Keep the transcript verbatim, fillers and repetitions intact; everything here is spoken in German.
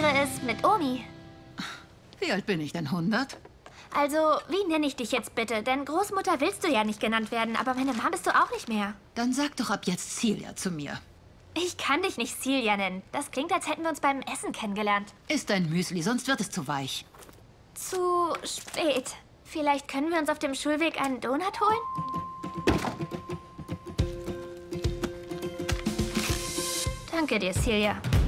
wäre es mit Omi? Wie alt bin ich denn? hundert? Also, wie nenne ich dich jetzt bitte? Denn Großmutter willst du ja nicht genannt werden, aber meine Mom bist du auch nicht mehr. Dann sag doch ab jetzt Celia zu mir. Ich kann dich nicht Celia nennen. Das klingt, als hätten wir uns beim Essen kennengelernt. Isst dein Müsli, sonst wird es zu weich. Zu spät. Vielleicht können wir uns auf dem Schulweg einen Donut holen? Danke dir, Celia.